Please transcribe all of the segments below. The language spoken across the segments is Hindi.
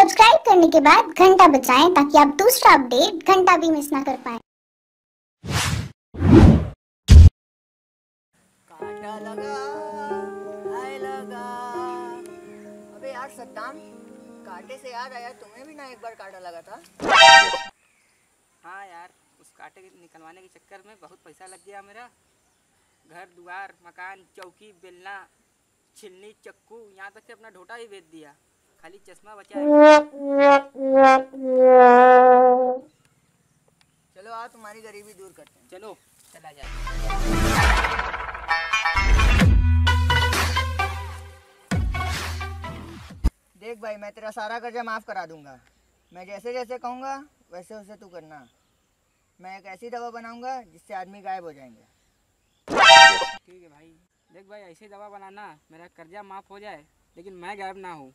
सब्सक्राइब करने के बाद घंटा बजाएं ताकि आप दूसरा अपडेट घंटा भी मिस ना कर पाएं। कांटा लगा, हाय लगा। अबे यार सद्दाम, कांटे से याद आया, तुम्हें भी ना एक बार कांटा लगा था। हाँ यार, उस कांटे निकलवाने के चक्कर में बहुत पैसा लग गया मेरा। घर द्वार मकान चौकी बेलना छिलनी चक्कू यहाँ तक कि अपना ढोटा ही बेच दिया, खाली चश्मा बचा है। चलो आओ तुम्हारी गरीबी दूर करते हैं। चलो चला जाए। देख भाई, मैं तेरा सारा कर्जा माफ करा दूंगा। मैं जैसे जैसे कहूँगा वैसे वैसे तू करना। मैं एक ऐसी दवा बनाऊंगा जिससे आदमी गायब हो जाएंगे। ठीक है भाई। देख भाई, ऐसी दवा बनाना मेरा कर्जा माफ हो जाए लेकिन मैं गायब ना हूँ।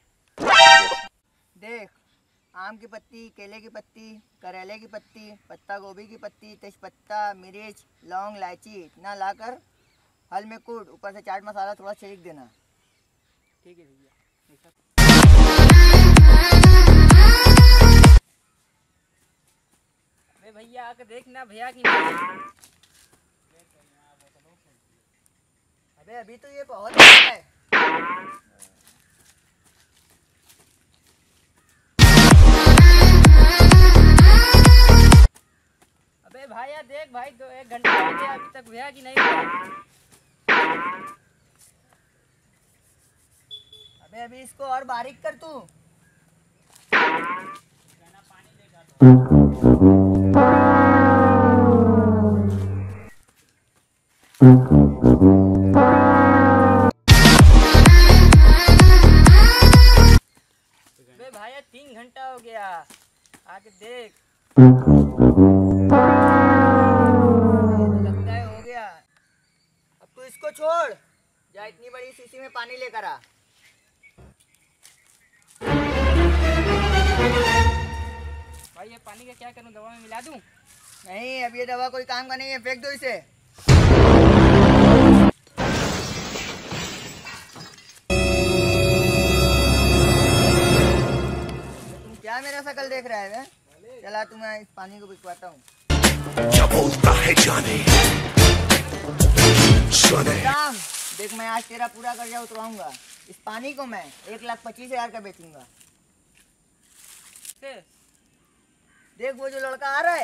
देख, आम की पत्ती, केले की पत्ती, करेले की पत्ती, पत्ता गोभी की पत्ती, तेजपत्ता, मिर्च, लौंग, इलायची इतना लाकर हल में कूट, ऊपर से चाट मसाला थोड़ा छिड़क देना। ठीक है भैया। अरे भैया आके देखना भैया की। अबे अभी तो ये बहुत है। अबे भैया देख भाई, 1 घंटा हो गया अभी तक भैया की नहीं हुआ। अबे अभी इसको और बारीक कर तू। अबे भैया 3 घंटा हो गया, आके देख। ये तो लगता है हो गया। अब तू इसको छोड़, जा इतनी बड़ी शीशी में पानी लेकर आ। भाई ये पानी का क्या करूं, दवा में मिला दूं? नहीं, अब ये दवा कोई काम का नहीं है, फेंक दो इसे। तुम क्या मेरा शकल देख रहा है? चला तुम्हें इस पानी को पिछवाता हूँ। देख, मैं आज तेरा पूरा कर्जा उतरवाऊंगा। इस पानी को मैं 1,25,000 का बेचूंगा। देख वो जो लड़का आ रहा है,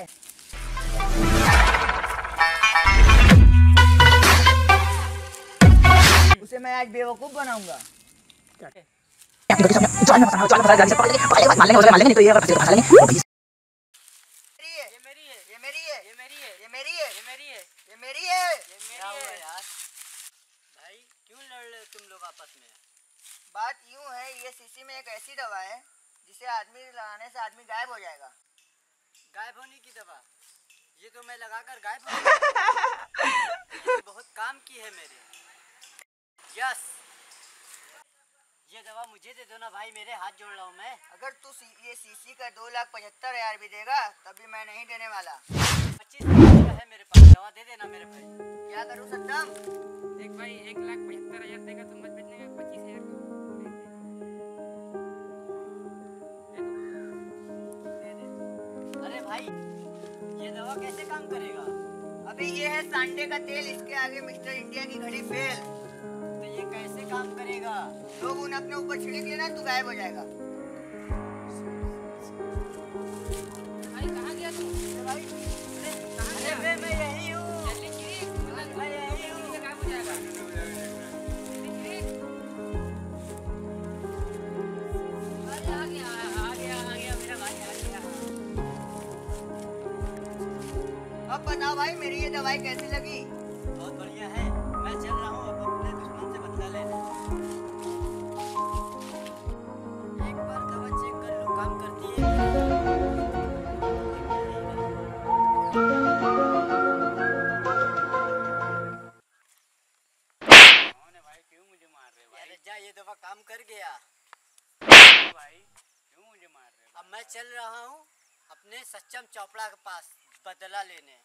उसे मैं आज बेवकूफ बनाऊंगा। भाई क्यों लड़ रहे हो तुम लोग आपस में? बात यूं है, ये शीशी में एक ऐसी दवा है जिसे आदमी लगाने से आदमी गायब हो जाएगा। गायब होने की दवा? ये तो मैं लगाकर गायब हो गया। ये बहुत काम की है मेरे। यस, ये दवा मुझे दे दो ना भाई, मेरे हाथ जोड़ रहा हूँ मैं। अगर तू ये शीशी का 2,75,000 भी देगा तभी मैं नहीं देने वाला। 25,000 का है मेरे पास, दवा दे देना मेरे भाई। क्या करूँ सद्दाम? देख भाई, 1,75,000 देगा तो मत बेचने का, 25,000 का दे दे। अरे भाई ये दवा कैसे काम करेगा? अभी ये है सांडे का तेल, इसके आगे मिस्टर इंडिया की घड़ी फेल। तो ये कैसे काम करेगा? लोग उन्हें अपने ऊपर छिड़क लेना, तू गायब हो जाएगा। भाई कहाँ गया तू? भाई कहाँ गया? अरे मैं यही हूँ। जल्दी छिड़क, मैं यही हूँ। ये गायब हो जाएगा। जल्दी छिड़क। अरे आ गया मेरा भाई, आ गया। अब बताओ भाई, मेरी ये दवाई कैसी लगी? बहुत बढ़िया है। मैं चल रहा हूँ अब अपने दुश्मन से बदला लेने। एक बार दवा चेक कर लो, काम करती है। कौन है भाई, क्यों मुझे मार रहे हो भाई? अरे जा, ये दवा काम कर गया। भाई क्यों मुझे मार रहे हो? अब मैं चल रहा हूँ अपने सच्चम चोपड़ा के पास बदला लेने।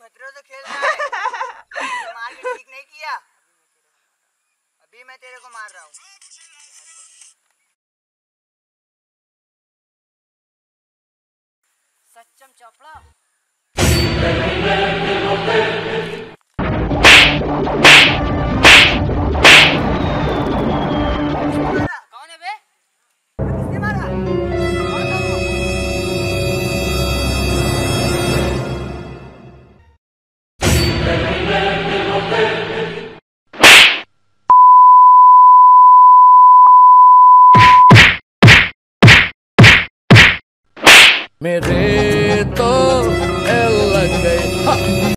खतरों से खेल रहा है। मार के ठीक नहीं किया, अभी मैं तेरे को मार रहा हूँ। सच्चम चपड़ा